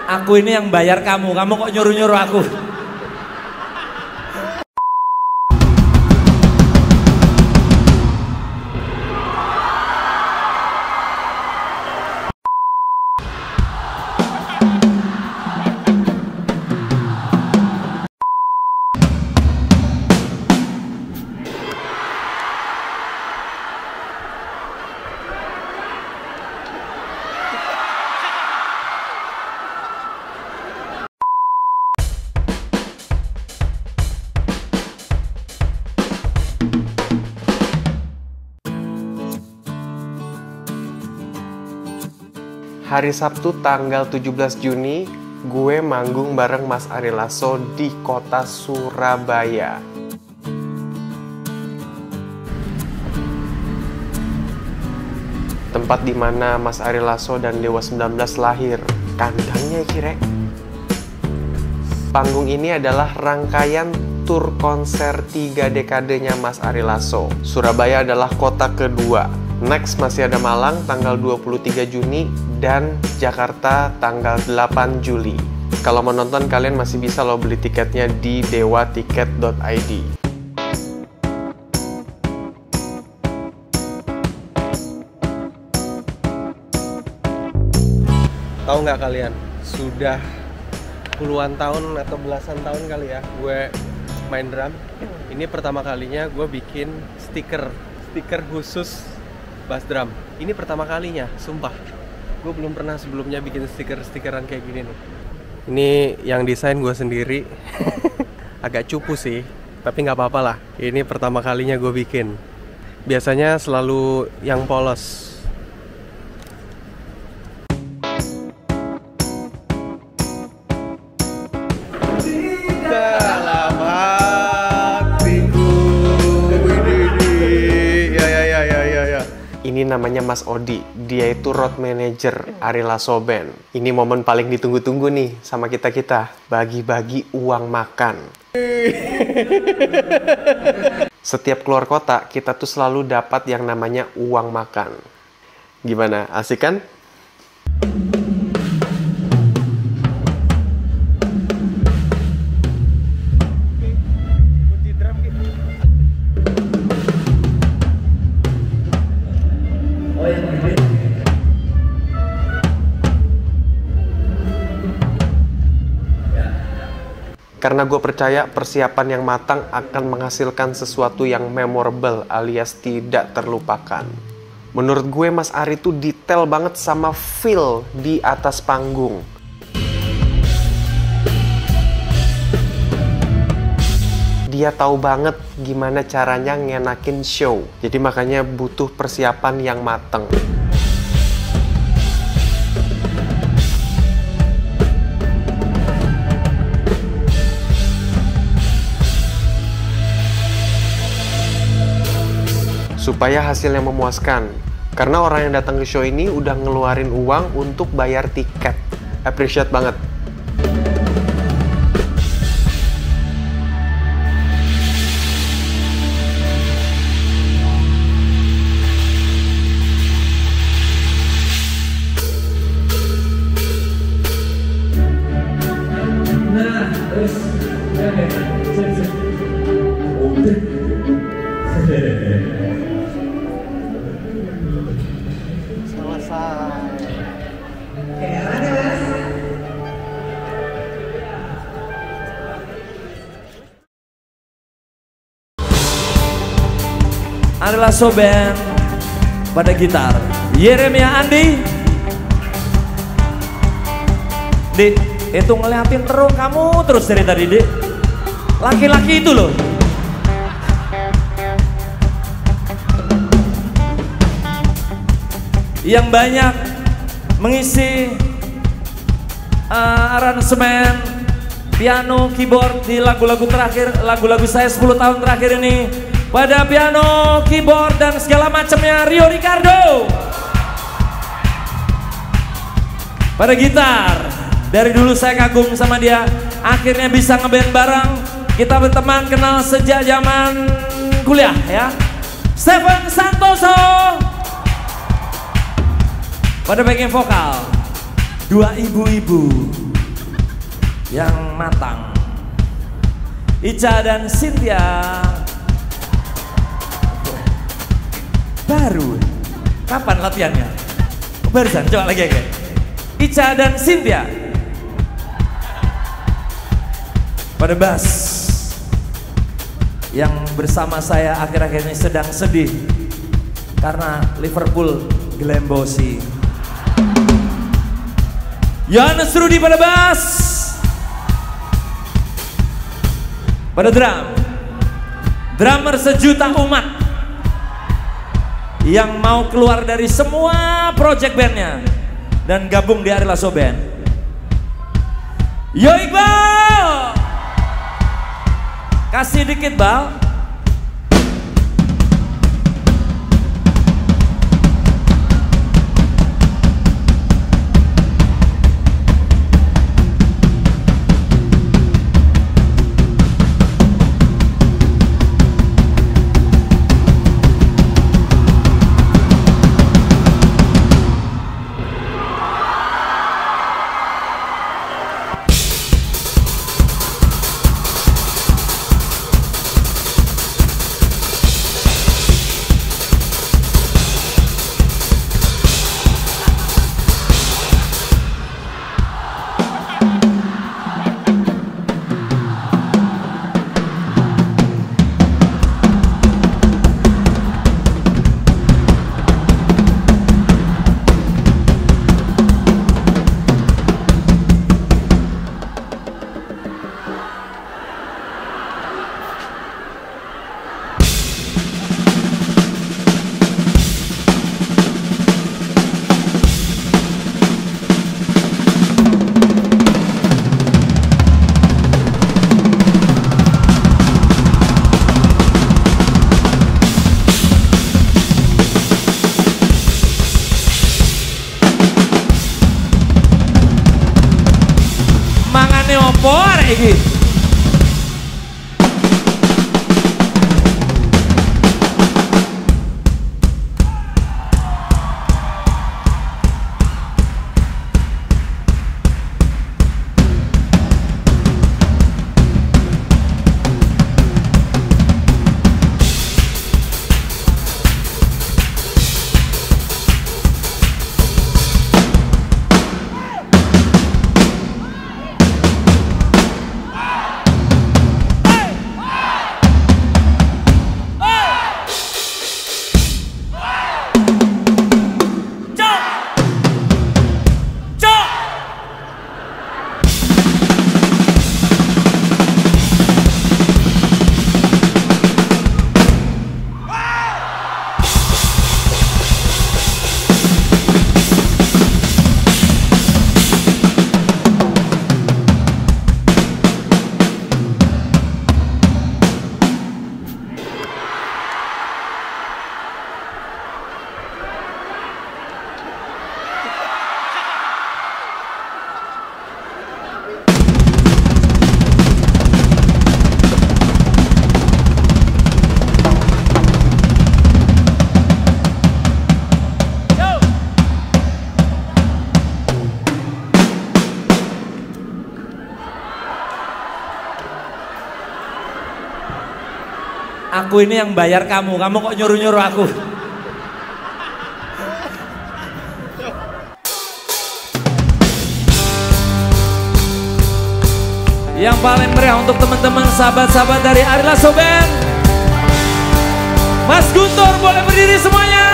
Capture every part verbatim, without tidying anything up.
Aku ini yang bayar kamu, kamu kok nyuruh-nyuruh aku? Hari Sabtu tanggal tujuh belas Juni, gue manggung bareng Mas Ari Lasso di kota Surabaya. Tempat di mana Mas Ari Lasso dan Dewa sembilan belas lahir. Kandangnya kira. Panggung ini adalah rangkaian tur konser tiga dekadenya Mas Ari Lasso. Surabaya adalah kota kedua. Next masih ada Malang tanggal dua puluh tiga Juni dan Jakarta tanggal delapan Juli. Kalau mau nonton kalian masih bisa lo beli tiketnya di dewa tiket dot i d. Tahu nggak kalian, sudah puluhan tahun atau belasan tahun kali ya gue main drum. Ini pertama kalinya gue bikin stiker, stiker khusus bass drum. Ini pertama kalinya, sumpah. Gue belum pernah sebelumnya bikin stiker-stikeran kayak gini nih. Ini yang desain gue sendiri. Agak cupu sih, tapi nggak apa-apa lah. Ini pertama kalinya gue bikin. Biasanya selalu yang polos. Ini namanya Mas Odi, dia itu road manager Ari Lasso Band. Ini momen paling ditunggu-tunggu nih sama kita-kita, bagi-bagi uang makan. Setiap keluar kota, kita tuh selalu dapat yang namanya uang makan. Gimana, asik kan? Karena gue percaya persiapan yang matang akan menghasilkan sesuatu yang memorable alias tidak terlupakan. Menurut gue Mas Ari tuh detail banget sama feel di atas panggung. Dia tahu banget gimana caranya ngenakin show. Jadi makanya butuh persiapan yang mateng. Supaya hasilnya memuaskan. Karena orang yang datang ke show ini udah ngeluarin uang untuk bayar tiket. Appreciate banget. Nah, terus Ari Lasso Band pada gitar, Yeremia Andi. Dik, itu ngeliatin terus kamu terus dari tadi, Dik. Laki-laki itu loh. Yang banyak mengisi uh, aransemen, piano, keyboard di lagu-lagu terakhir, lagu-lagu saya sepuluh tahun terakhir ini. Pada piano, keyboard, dan segala macamnya Rio Ricardo. Pada gitar, dari dulu saya kagum sama dia. Akhirnya bisa ngeband bareng. Kita berteman, kenal sejak zaman kuliah ya. Stephen Santoso. Pada backing vokal, dua ibu-ibu. yang matang. Ica dan Cynthia. Baru. Kapan latihannya? Barusan, coba lagi lagi. Ica dan Cynthia. Pada bass. Yang bersama saya akhir-akhir ini sedang sedih karena Liverpool gelembosi. Yohanes Rudi pada bass. Pada drum, drummer sejuta umat yang mau keluar dari semua project bandnya dan gabung di Ari Lasso Band. Yo Iqbal, kasih dikit Bal. Opo arek iki? Aku ini yang bayar kamu, kamu kok nyuruh-nyuruh aku? Yang paling meriah untuk teman-teman sahabat-sahabat dari Ari Lasso Band. Mas Guntur boleh berdiri semuanya.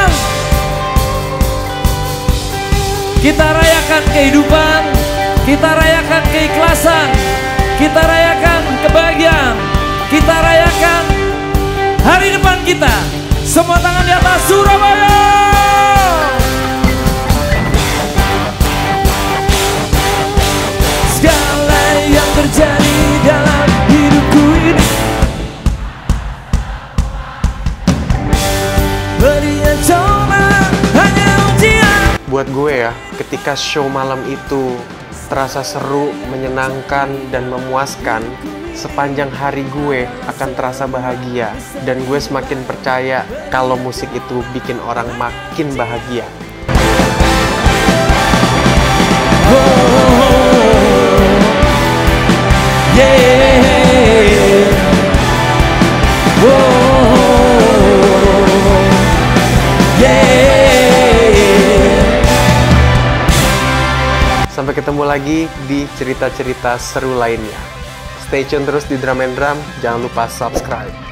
Kita rayakan kehidupan, kita rayakan keikhlasan, kita rayakan kebahagiaan, kita rayakan hari depan kita. Semua tangan di atas, Surabaya. Segala yang terjadi dalam hidupku ini berinya coba hanya ujian. Buat gue ya, ketika show malam itu terasa seru, menyenangkan, dan memuaskan, sepanjang hari gue akan terasa bahagia. Dan gue semakin percaya kalau musik itu bikin orang makin bahagia. Oh, oh, oh. Yeah. Sampai ketemu lagi di cerita-cerita seru lainnya. Stay tune terus di Drum and Drum, jangan lupa subscribe.